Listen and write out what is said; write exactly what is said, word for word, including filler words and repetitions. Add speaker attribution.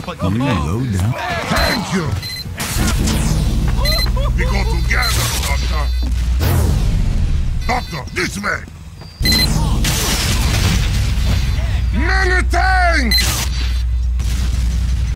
Speaker 1: Low down.
Speaker 2: Thank you! We go together, Doctor! Doctor, this way! Many thanks!